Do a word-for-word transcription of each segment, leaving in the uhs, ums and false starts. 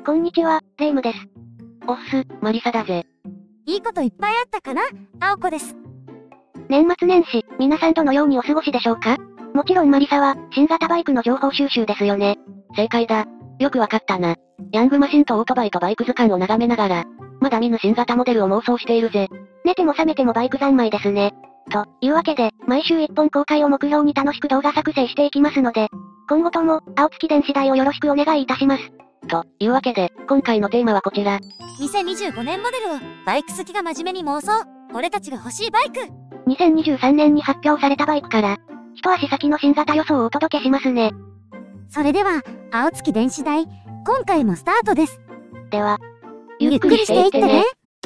こんにちは、レイムです。 おっす、マリサだぜ。 いいこといっぱいあったかな？青子です。 年末年始、皆さんどのようにお過ごしでしょうか？もちろんマリサは、新型バイクの情報収集ですよね。 正解だ。よくわかったな。ヤングマシンとオートバイとバイク図鑑を眺めながら、まだ見ぬ新型モデルを妄想しているぜ。 寝ても覚めてもバイク三昧ですね。というわけで、毎週いっぽん公開を目標に楽しく動画作成していきますので、今後とも、青月電子台をよろしくお願いいたします。 というわけで、今回のテーマはこちら。 にせんにじゅうごねんモデルを、バイク好きが真面目に妄想。俺たちが欲しいバイク。 にせんにじゅうさんねんに発表されたバイクから、一足先の新型予想をお届けしますね。 それでは、青月電子台、今回もスタートです。 では、 ゆっくりしていってね。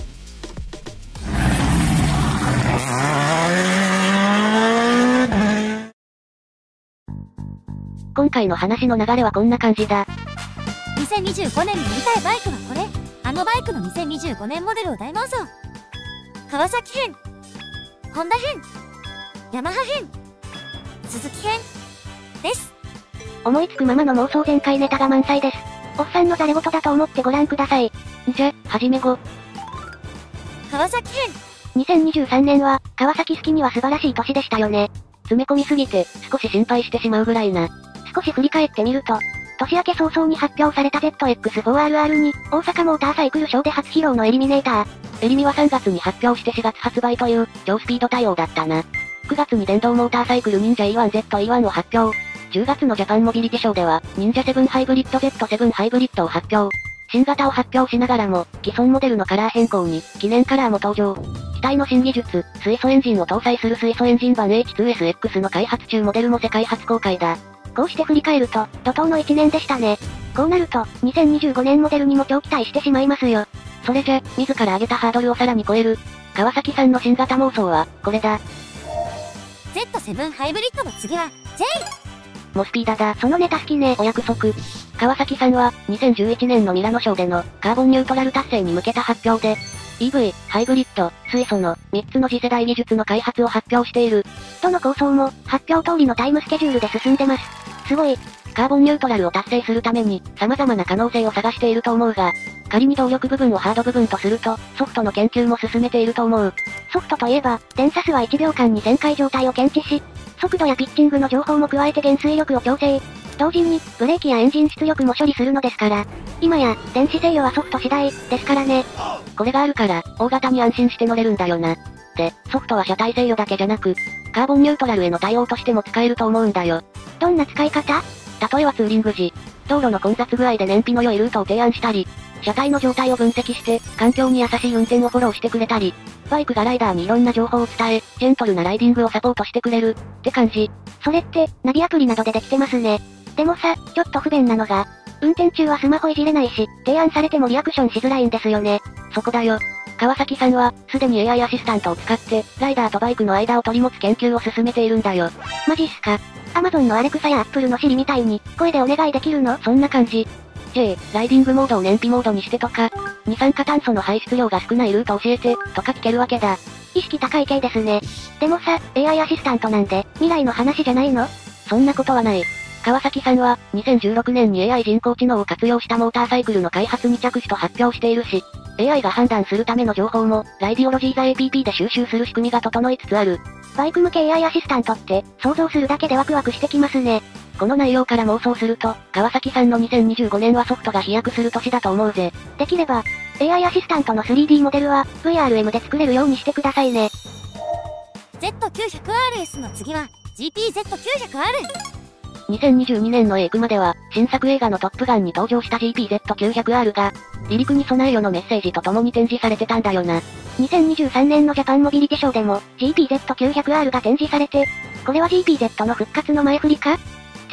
今回の話の流れはこんな感じだ。 にせんにじゅうごねんに乗りたいバイクはこれ。あのバイクのにせんにじゅうごねんモデルを大妄想。川崎編、ホンダ編、ヤマハ編、鈴木編です。 思いつくままの妄想全開ネタが満載です。おっさんのザレ言だと思ってご覧ください。 じゃ、はじめご。 川崎編。 にせんにじゅうさんねんは、川崎好きには素晴らしい年でしたよね。 詰め込みすぎて、少し心配してしまうぐらいな。 少し振り返ってみると、年明け早々に発表された ゼットエックスフォーアールアール に、大阪モーターサイクルショーで初披露のエリミネーター。 エリミはさんがつに発表してしがつ発売という、超スピード対応だったな。くがつに電動モーターサイクル忍者 イーワンゼットイーワン を発表。じゅうがつのジャパンモビリティショーでは、忍者セブンハイブリッド ゼットセブン ハイブリッドを発表。新型を発表しながらも、既存モデルのカラー変更に、記念カラーも登場。機体の新技術、水素エンジンを搭載する水素エンジン版 エイチツーエスエックス の開発中モデルも世界初公開だ。 こうして振り返ると、怒涛のいちねんでしたね。こうなると、にせんにじゅうごねんモデルにも超期待してしまいますよ。 それじゃ、自ら上げたハードルをさらに超える、川崎さんの新型妄想は、これだ。 ゼットセブン ハイブリッドの次は、ジェイモスピーダだ。 そのネタ好きね。 お約束。川崎さんは、にせんじゅういちねんのミラノショーでの、カーボンニュートラル達成に向けた発表で、イーブイ、ハイブリッド、水素の、みっつの次世代技術の開発を発表している。 どの構想も、発表通りのタイムスケジュールで進んでます。すごい。 カーボンニュートラルを達成するために、様々な可能性を探していると思うが、仮に動力部分をハード部分とすると、ソフトの研究も進めていると思う。 ソフトといえば、電サスはいちびょうかんに旋回状態を検知し、速度やピッチングの情報も加えて減衰力を調整。同時に、ブレーキやエンジン出力も処理するのですから、今や、電子制御はソフト次第、ですからね。 これがあるから、大型に安心して乗れるんだよな。で、ソフトは車体制御だけじゃなく、カーボンニュートラルへの対応としても使えると思うんだよ。 どんな使い方？ 例えばツーリング時、道路の混雑具合で燃費の良いルートを提案したり、車体の状態を分析して、環境に優しい運転をフォローしてくれたり、バイクがライダーにいろんな情報を伝え、ジェントルなライディングをサポートしてくれる、って感じ。 それって、ナビアプリなどでできてますね。でもさ、ちょっと不便なのが、運転中はスマホいじれないし、提案されてもリアクションしづらいんですよね。 そこだよ。川崎さんは、すでに エーアイ アシスタントを使って、ライダーとバイクの間を取り持つ研究を進めているんだよ。 マジっすか？アマゾンのアレクサやアップルのシリみたいに、声でお願いできるの？ そんな感じ。J、ライディングモードを燃費モードにしてとか、二酸化炭素の排出量が少ないルート教えて、とか聞けるわけだ。 意識高い系ですね。でもさ、エーアイ アシスタントなんで、未来の話じゃないの？ そんなことはない。川崎さんは、にせんじゅうろくねんに エーアイ 人工知能を活用したモーターサイクルの開発に着手と発表しているし、エーアイ が判断するための情報も、ライディオロジーザ エーピーピー で収集する仕組みが整いつつある。 バイク向け エーアイ アシスタントって、想像するだけでワクワクしてきますね。 この内容から妄想すると、川崎さんのにせんにじゅうごねんはソフトが飛躍する年だと思うぜ。 できれば、エーアイ アシスタントの スリーディー モデルは、ブイアールエム で作れるようにしてくださいね。 ゼットきゅうひゃくアールエス の次は、ジーピーゼットきゅうひゃくアール。 にせんにじゅうにねんのエクマでは、新作映画のトップガンに登場した ジーピーゼットきゅうひゃくアール が、離陸に備えよのメッセージと共に展示されてたんだよな。 にせんにじゅうさんねんのジャパンモビリティショーでも、ジーピーゼットきゅうひゃくアール が展示されて、これは ジーピーゼット の復活の前振りかって、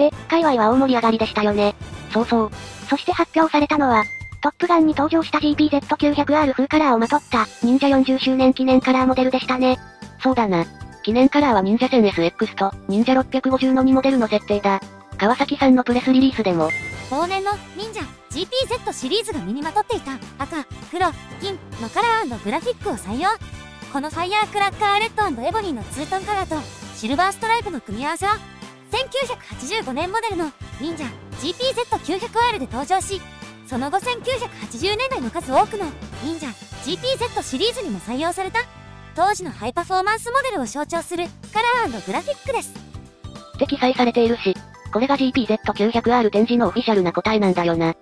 界隈は大盛り上がりでしたよね。 そうそう。 そして発表されたのは、トップガンに登場した ジーピーゼットきゅうひゃくアール 風カラーをまとった、忍者よんじゅっしゅうねん記念カラーモデルでしたね。 そうだな。記念カラーは忍者 せんエスエックス と、忍者ろっぴゃくごじゅうのにモデルの設定だ。川崎さんのプレスリリースでも、 往年の忍者 ジーピーゼット シリーズが身にまとっていた赤、黒、銀のカラー&グラフィックを採用。このファイヤークラッカーレッド&エボニーのツートンカラーとシルバーストライプの組み合わせはせんきゅうひゃくはちじゅうごねんモデルの忍者 ジーピーゼットきゅうひゃくアール で登場し、 その後せんきゅうひゃくはちじゅうねんだいの数多くの忍者 ジーピーゼット シリーズにも採用された当時のハイパフォーマンスモデルを象徴するカラー&グラフィックです。 って記載されているし、これが ジーピーゼットきゅうひゃくアール 展示のオフィシャルな答えなんだよな。って、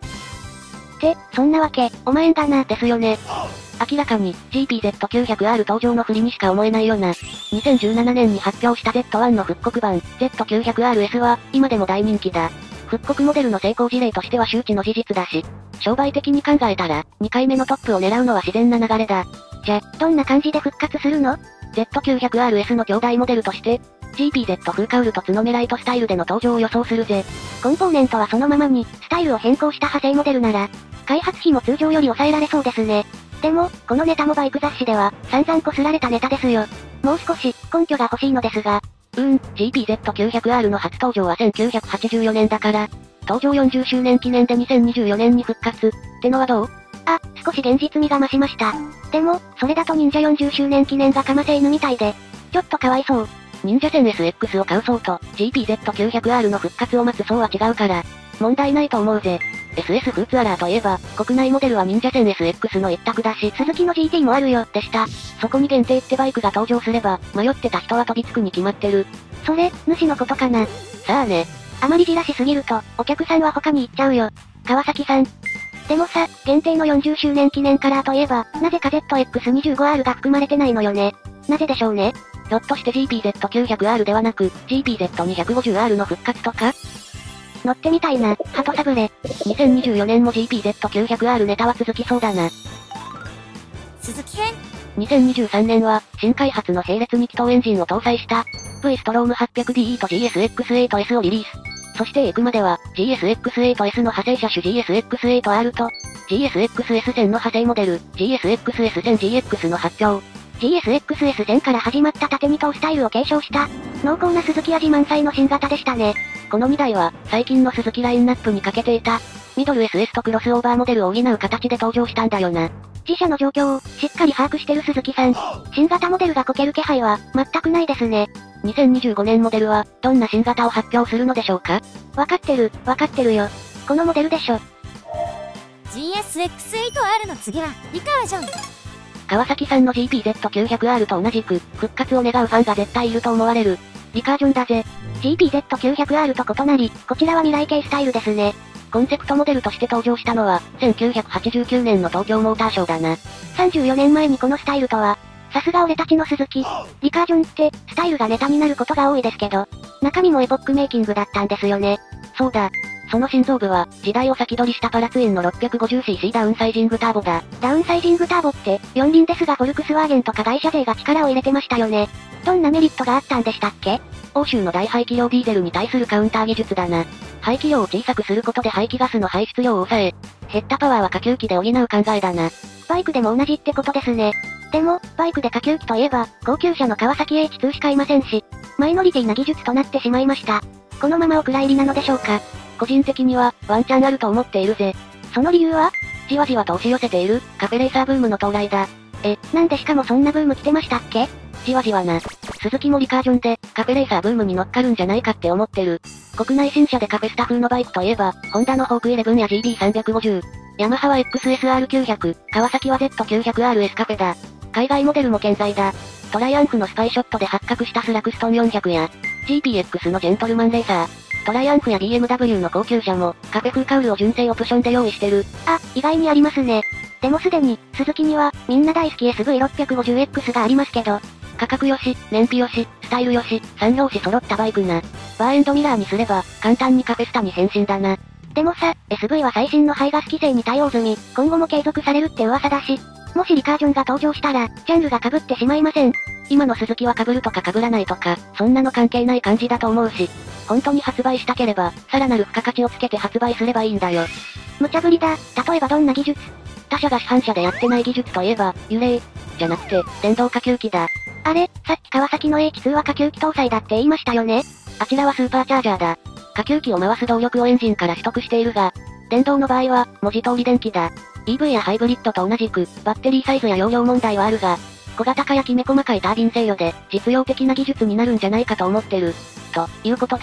そんなわけ、おまえんだな。 ですよね。明らかに ジーピーゼットきゅうひゃくアール 登場の振りにしか思えないよな。にせんじゅうななねんに発表した ゼットワン の復刻版 ゼットきゅうひゃくアールエス は今でも大人気だ。復刻モデルの成功事例としては周知の事実だし、商売的に考えたらにかいめのトップを狙うのは自然な流れだ。 じゃ、どんな感じで復活するの？ ゼットきゅうひゃくアールエス の兄弟モデルとして、ジーピーゼット フーカウルとツノメライトスタイルでの登場を予想するぜ。 コンポーネントはそのままに、スタイルを変更した派生モデルなら、開発費も通常より抑えられそうですね。でも、このネタもバイク雑誌では、散々こすられたネタですよ。もう少し、根拠が欲しいのですが。 うーん、ジーピーゼットきゅうひゃくアール の初登場はせんきゅうひゃくはちじゅうよねんだから、登場よんじゅっしゅうねん記念でにせんにじゅうよねんに復活、ってのはどう？ あ、少し現実味が増しました。でも、それだと忍者よんじゅっしゅうねん記念がかませ犬みたいで、ちょっとかわいそう。 忍者せんエスエックス を買う層と、ジーピーゼットきゅうひゃくアール の復活を待つ層は違うから、問題ないと思うぜ。エスエス フーツアラーといえば、国内モデルは忍者せんエスエックス の一択だし、 スズキの ジーティー もあるよ、 でした。そこに限定ってバイクが登場すれば、迷ってた人は飛びつくに決まってる。 それ、主のことかな。 さあね。 あまりじらしすぎると、お客さんは他に行っちゃうよ。川崎さん。でもさ、限定のよんじゅっしゅうねん記念カラーといえば、なぜか ゼットエックスにじゅうごアール が含まれてないのよね。なぜでしょうね。 ひょっとして ジーピーゼットきゅうひゃくアール ではなく、ジーピーゼットにひゃくごじゅうアール の復活とか？ 乗ってみたいな、鳩サブレ。 にせんにじゅうよねんも ジーピーゼットきゅうひゃくアール ネタは続きそうだな。 鈴木編。 にせんにじゅうさんねんは、新開発の並列に気筒エンジンを搭載した、V ストローム はっぴゃくディーイー と ジーエスエックスエイトエス をリリース。そしてエクマでは、ジーエスエックスエイトエス の派生車種 ジーエスエックスエイトアール と、ジーエスエックスエスせん の派生モデル、ジーエスエックスエスせんジーエックス の発表。 ジーエスエックスエスせん から始まった縦二灯スタイルを継承した、濃厚な鈴木味満載の新型でしたね。 このにだいは、最近の鈴木ラインナップに欠けていた、ミドル エスエス とクロスオーバーモデルを補う形で登場したんだよな。 自社の状況を、しっかり把握してる鈴木さん。新型モデルがこける気配は、全くないですね。 にせんにじゅうごねんモデルは、どんな新型を発表するのでしょうか？ わかってる、わかってるよ。このモデルでしょ。 ジーエスエックスエイトアール の次は、リカージョン。 川崎さんの ジーピーゼットきゅうひゃくアール と同じく、復活を願うファンが絶対いると思われる。リカージョンだぜ。 ジーピーゼットきゅうひゃくアール と異なり、こちらは未来系スタイルですね。 コンセプトモデルとして登場したのは、せんきゅうひゃくはちじゅうきゅうねんの東京モーターショーだな。 さんじゅうよねんまえにこのスタイルとは、さすが俺たちの鈴木。リカージョンって、スタイルがネタになることが多いですけど、中身もエポックメイキングだったんですよね。 そうだ。その心臓部は、時代を先取りしたパラツインの ろっぴゃくごじゅうシーシー ダウンサイジングターボだ。 ダウンサイジングターボって、四輪ですがフォルクスワーゲンとか外車勢が力を入れてましたよね。どんなメリットがあったんでしたっけ？ 欧州の大排気量ディーゼルに対するカウンター技術だな。排気量を小さくすることで排気ガスの排出量を抑え、減ったパワーは下級機で補う考えだな。 バイクでも同じってことですね。でも、バイクで下級機といえば、高級車の川崎 エイチツー しかいませんし、マイノリティな技術となってしまいました。このままお蔵入りなのでしょうか？ 個人的には、ワンチャンあると思っているぜ。 その理由は？ じわじわと押し寄せている、カフェレーサーブームの到来だ。 え、なんでしかもそんなブーム来てましたっけ？ じわじわな。鈴木もリカージョンで、カフェレーサーブームに乗っかるんじゃないかって思ってる。国内新車でカフェスタ風のバイクといえば、ホンダのホークイレブンや ジービーさんびゃくごじゅう、ヤマハは エックスエスアールきゅうひゃく、川崎は ゼットきゅうひゃくアールエス カフェだ。海外モデルも健在だ。トライアンフのスパイショットで発覚したスラクストンよんひゃくや、ジーピーエックス のジェントルマンレーサー、トライアンフや ビーエムダブリュー の高級車も、カフェ風カウルを純正オプションで用意してる。 あ、意外にありますね。でもすでに、鈴木には、みんな大好き エスブイろっぴゃくごじゅうエックス がありますけど、 価格よし、燃費よし、スタイルよし、三拍子揃ったバイクな。バーエンドミラーにすれば、簡単にカフェスタに変身だな。 でもさ、エスブイ は最新の排ガス規制に対応済み、今後も継続されるって噂だし、もしリカージョンが登場したら、ジャンルが被ってしまいません。 今の鈴木は被るとか被らないとか、そんなの関係ない感じだと思うし、本当に発売したければ、さらなる付加価値をつけて発売すればいいんだよ。 無茶ぶりだ。例えばどんな技術？ 他社が市販車でやってない技術といえば、ユレイ、じゃなくて、電動下級機だ。 あれ、さっき川崎の エイチツー は下級機搭載だって言いましたよね？ あちらはスーパーチャージャーだ。下級機を回す動力をエンジンから取得しているが、電動の場合は、文字通り電気だ。イーブイ やハイブリッドと同じく、バッテリーサイズや容量問題はあるが、小型化やきめ細かいタービン制御で、実用的な技術になるんじゃないかと思ってる。ということで、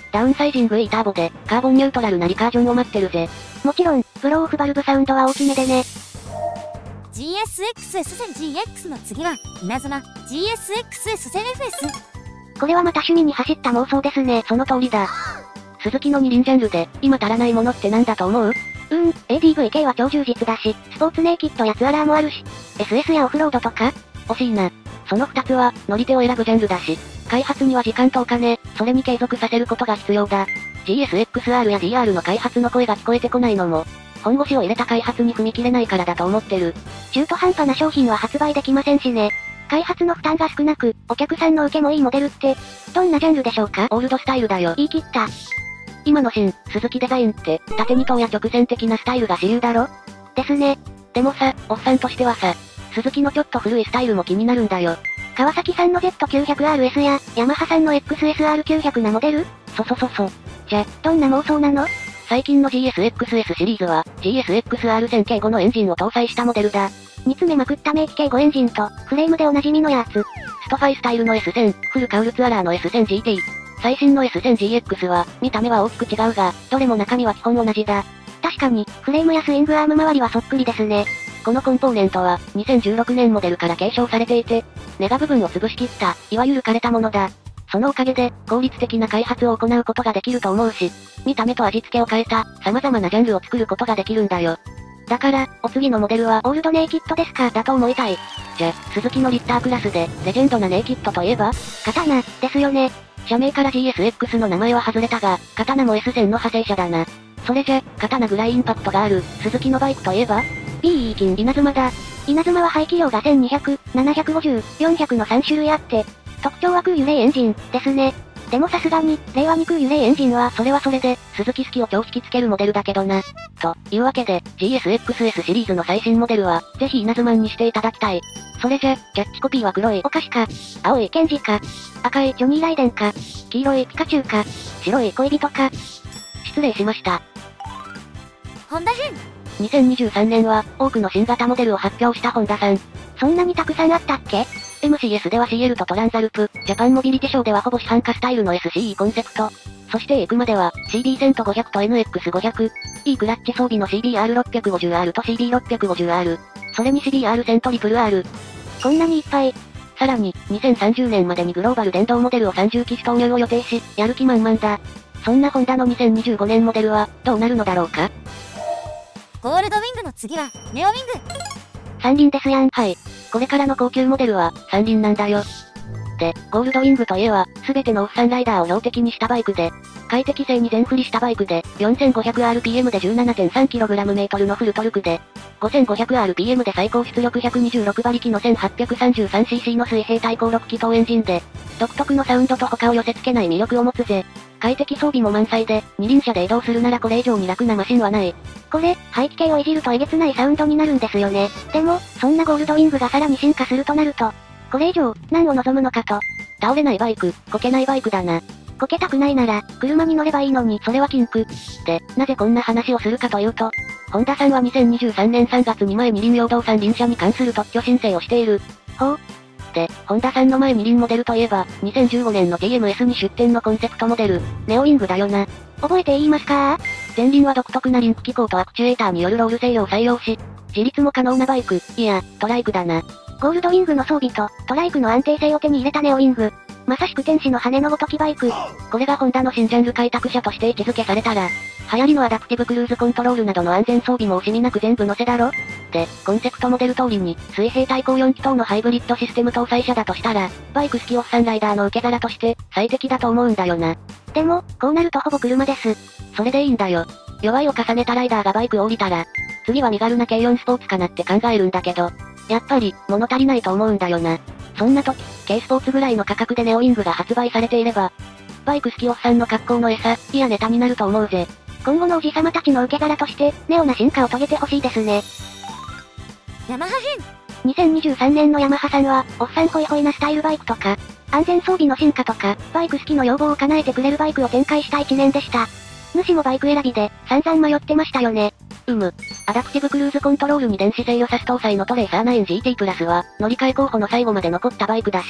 ダウンサイジング E ターボで、カーボンニュートラルなリカージョンを待ってるぜ。 もちろん、ブローオフバルブサウンドは大きめでね。 ジーエスエックスエス 線 ジーエックス の次は、稲妻 ジーエスエックスエス 線 エフエス。 これはまた趣味に走った妄想ですね。 その通りだ。鈴木の二輪ジャンルで、今足らないものってなんだと思う？ うーん、エーディーブイ 系は超充実だし、スポーツネイキッドやツアラーもあるし、エスエス やオフロードとか？ 惜しいな。その二つは、乗り手を選ぶジャンルだし、開発には時間とお金、それに継続させることが必要だ。ジーエスエックスアール や ディーアール の開発の声が聞こえてこないのも、本腰を入れた開発に踏み切れないからだと思ってる。 中途半端な商品は発売できませんしね。開発の負担が少なく、お客さんの受けもいいモデルって、どんなジャンルでしょうか？ オールドスタイルだよ。 言い切った。 今の新、鈴木デザインって、縦二等や直線的なスタイルが主流だろ？ ですね。 でもさ、おっさんとしてはさ、鈴木のちょっと古いスタイルも気になるんだよ。 川崎さんの ゼットきゅうひゃくアールエス や、ヤマハさんの エックスエスアールきゅうひゃく なモデル？ そそそそ。 じゃ、どんな妄想なの？ 最近の ジーエスエックスエス シリーズは、ジーエスエックスアールせんケーご のエンジンを搭載したモデルだ。 煮詰めまくった名機ケーごエンジンと、フレームでおなじみのやつ。 ストファイスタイルの エスせん、フルカウルツアラーの エスせんジーティー。最新の エスせんジーエックス は、見た目は大きく違うが、どれも中身は基本同じだ。 確かに、フレームやスイングアーム周りはそっくりですね。 このコンポーネントは、にせんじゅうろくねんモデルから継承されていて、ネガ部分を潰しきった、いわゆる枯れたものだ。そのおかげで、効率的な開発を行うことができると思うし、見た目と味付けを変えた、様々なジャンルを作ることができるんだよ。だから、お次のモデルは、 オールドネイキッドですか？ だと思いたい。じゃ、鈴木のリッタークラスで、レジェンドなネイキッドといえば？ 刀、ですよね。 社名から ジーエスエックス の名前は外れたが、刀も エスせんの派生車だな。それじゃ、刀ぐらいインパクトがある、鈴木のバイクといえば？ ビー 金稲妻だ。稲妻は排気量がせんにひゃく、ななひゃくごじゅう、よんひゃくのさん種類あって、特徴は空輸霊エンジン、ですね。でもさすがに、令和に空輸霊エンジンは、 それはそれで、鈴木好きを超引きつけるモデルだけどな。というわけで、ジーエスエックスエス シリーズの最新モデルは、ぜひ稲妻にしていただきたい。それじゃ、キャッチコピーは黒いお菓子か、 青いケンジか、 赤いジョニーライデンか、 黄色いピカチュウか、 白い恋人か。 失礼しました。 ホンダ編。 にせんにじゅうさんねんは、多くの新型モデルを発表したホンダさん。 そんなにたくさんあったっけ？ エムシーエス では シーエル とトランザルプ、ジャパンモビリティショーではほぼ市販化スタイルの エスシーイー コンセプト。そして エークマでは シービーせんとごひゃくと エヌエックスごひゃく、E クラッチ装備の シービーアールろっぴゃくごじゅうアール と シービーろっぴゃくごじゅうアール、それに シービーアールせん と トリプルアール。 こんなにいっぱい。 さらに、にせんさんじゅうねんまでにグローバル電動モデルをさんじゅっきし投入を予定し、やる気満々だ。そんなホンダのにせんにじゅうごねんモデルは、どうなるのだろうか？ ゴールドウィングの次は、ネオウィング。 三輪ですやん。 はい。これからの高級モデルは、三輪なんだよ。で、ゴールドウィングといえば、すべてのオフサンライダーを標的にしたバイクで、快適性に全振りしたバイクで、よんせんごひゃくアールピーエム で じゅうななてんさんキログラムメートル のフルトルクで、ごせんごひゃくアールピーエム で最高出力ひゃくにじゅうろくばりきの せんはっぴゃくさんじゅうさんシーシー の水平対向ろくきとうエンジンで、独特のサウンドと他を寄せ付けない魅力を持つぜ。快適装備も満載で、二輪車で移動するならこれ以上に楽なマシンはない。 これ、排気系をいじるとえげつないサウンドになるんですよね。でも、そんなゴールドウィングがさらに進化するとなると、これ以上、何を望むのかと。 倒れないバイク、こけないバイクだな。 こけたくないなら、車に乗ればいいのに。 それは禁句。で、なぜこんな話をするかというと、ホンダさんはにせんにじゅうさんねんさんがつに前二輪陽動三輪車に関する特許申請をしている。 ほう。 で、ホンダさんの前二輪モデルといえば、にせんじゅうごねんの ティーエムエス に出展のコンセプトモデル、ネオウィングだよな。 覚えて言いますか？ 前輪は独特なリンク機構とアクチュエーターによるロール制御を採用し、自立も可能なバイク、いや、トライクだな。 ゴールドウィングの装備と、トライクの安定性を手に入れたネオウィング。まさしく天使の羽のごときバイク。 これがホンダの新ジャンル開拓者として位置づけされたら、流行りのアダプティブクルーズコントロールなどの安全装備も惜しみなく全部載せだろ？で、コンセプトモデル通りに、水平対向よんきとうのハイブリッドシステム搭載車だとしたら、バイク好きオフサンライダーの受け皿として、最適だと思うんだよな。 でも、こうなるとほぼ車です。 それでいいんだよ。弱いを重ねたライダーがバイクを降りたら、次は身軽な軽よんスポーツかなって考えるんだけど、やっぱり、物足りないと思うんだよな。そんな時、軽スポーツぐらいの価格でネオウィングが発売されていれば、バイク好きオフさんの格好の餌、いやネタになると思うぜ。 今後のおじさまたちの受け皿として、ネオな進化を遂げてほしいですね。 ヤマハ編。 にせんにじゅうさんねんのヤマハさんは、おっさんホイホイなスタイルバイクとか、安全装備の進化とか、バイク好きの要望を叶えてくれるバイクを展開したいちねんでした。主もバイク選びで、散々迷ってましたよね。 うむ。アダプティブクルーズコントロールに電子制御サス搭載のトレイサー ナインジーティー プラスは、乗り換え候補の最後まで残ったバイクだし、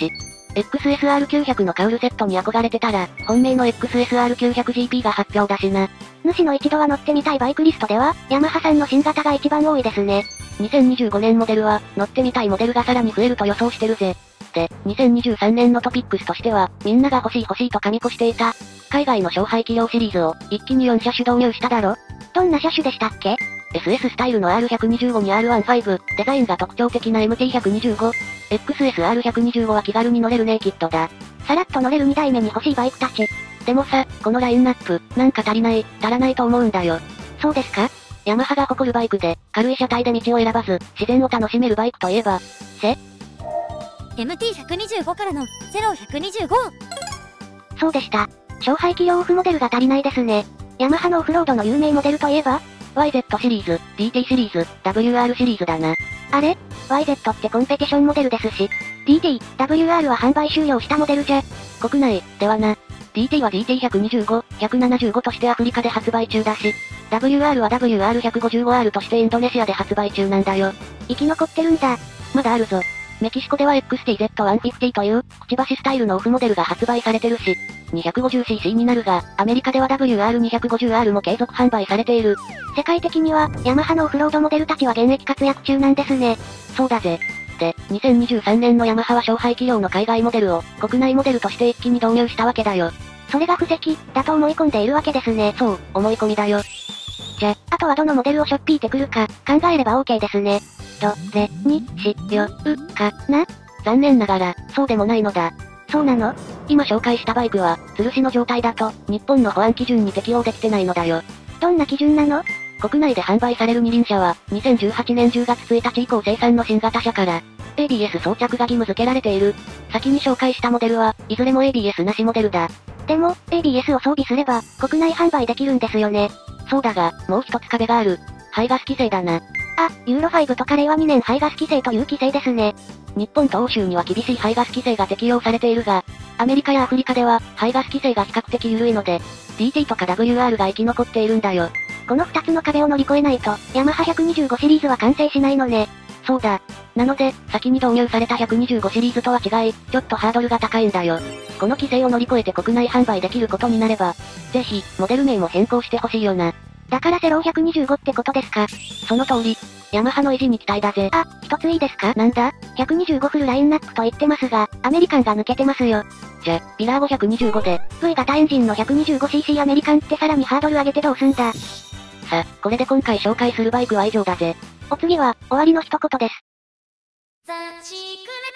エックスエスアールきゅうひゃく のカウルセットに憧れてたら、本命の エックスエスアールきゅうひゃくジーピー が発表だしな。 主の一度は乗ってみたいバイクリストでは、ヤマハさんの新型が一番多いですね。 にせんにじゅうごねんモデルは、乗ってみたいモデルがさらに増えると予想してるぜ。で、にせんにじゅうさんねんのトピックスとしては、みんなが欲しい欲しいと噛み越していた、海外の勝敗企業シリーズを、一気によん車種導入しただろ？ どんな車種でしたっけ？ エスエス スタイルの アールひゃくにじゅうご に アールじゅうご、デザインが特徴的な エムティーひゃくにじゅうご、エックスエスアールひゃくにじゅうご は気軽に乗れるネイキッドだ。 さらっと乗れるにだいめに欲しいバイクたち。 でもさ、このラインナップ、なんか足りない、足らないと思うんだよ。 そうですか？ ヤマハが誇るバイクで、軽い車体で道を選ばず、自然を楽しめるバイクといえば、せエムティーひゃくにじゅうご からのゼロひゃくにじゅうご。 そうでした。勝敗企業オフモデルが足りないですね。ヤマハのオフロードの有名モデルといえばワイゼット シリーズ、ディーティー シリーズ、ダブリューアール シリーズだな。 あれ ?ワイゼット ってコンペティションモデルですし、ディーティー、ダブリューアール は販売終了したモデルじゃ。 国内、ではな。ディーティー は ディーティーひゃくにじゅうご、ひゃくななじゅうごとしてアフリカで発売中だし、ダブリューアール は ダブリューアールひゃくごじゅうごアール としてインドネシアで発売中なんだよ。 生き残ってるんだ。 まだあるぞ。メキシコでは エックスティーゼットひゃくごじゅう という、くちばしスタイルのオフモデルが発売されてるし、にひゃくごじゅうシーシー になるが、アメリカでは ダブリューアールにひゃくごじゅうアール も継続販売されている。 世界的には、ヤマハのオフロードモデルたちは現役活躍中なんですね。 そうだぜ。で、にせんにじゅうさんねんのヤマハは勝敗企業の海外モデルを、国内モデルとして一気に導入したわけだよ。 それが布石、だと思い込んでいるわけですね。 そう、思い込みだよ。 じゃ、あとはどのモデルをしょっぴいてくるか、考えれば OK ですね。 ど、れ、に、し、よ、う、か、な。残念ながら、そうでもないのだ。 そうなの？ 今紹介したバイクは、吊るしの状態だと、日本の保安基準に適用できてないのだよ。 どんな基準なの？ 国内で販売される二輪車は、にせんじゅうはちねんじゅうがつついたち以降生産の新型車から、エービーエス 装着が義務付けられている。先に紹介したモデルは、いずれも エービーエス なしモデルだ。 でも、エービーエス を装備すれば、国内販売できるんですよね。 そうだが、もう一つ壁がある。排ガス規制だな。 あ、ユーロファイブとかれいわにねん排ガス規制という規制ですね。 日本と欧州には厳しい排ガス規制が適用されているが、アメリカやアフリカでは、排ガス規制が比較的緩いので、ディーティー とか ダブリューアール が生き残っているんだよ。 この二つの壁を乗り越えないと、ヤマハひゃくにじゅうごシリーズは完成しないのね。 そうだ。なので、先に導入されたひゃくにじゅうごシリーズとは違い、ちょっとハードルが高いんだよ。この規制を乗り越えて国内販売できることになれば、ぜひ、モデル名も変更してほしいよな。 だからセローひゃくにじゅうごってことですか？ その通り。ヤマハの維持に期待だぜ。 あ、一ついいですか？ なんだ ? ひゃくにじゅうご フルラインナップと言ってますが、アメリカンが抜けてますよ。 じゃ、ピラーごひゃくにじゅうごで。 ブイ 型エンジンの ひゃくにじゅうごシーシー アメリカンってさらにハードル上げてどうすんだ。 さ、これで今回紹介するバイクは以上だぜ。 お次は、終わりの一言です。 雑誌くれ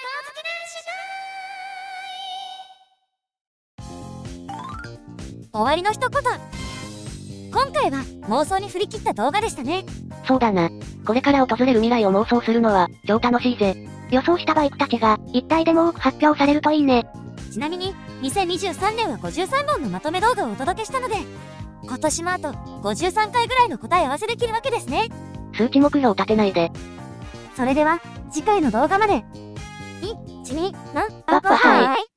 た好きなし終わりの一言。今回は妄想に振り切った動画でしたね。 そうだな。これから訪れる未来を妄想するのは、超楽しいぜ。 予想したバイクたちが、一体でも多く発表されるといいね。 ちなみに、にせんにじゅうさんねんはごじゅうさんぼんのまとめ動画をお届けしたので、今年もあとごじゅうさんかいぐらいの答え合わせできるわけですね。 数値目標立てないで。 それでは、次回の動画まで。いち、に、さん、 バッバハイ。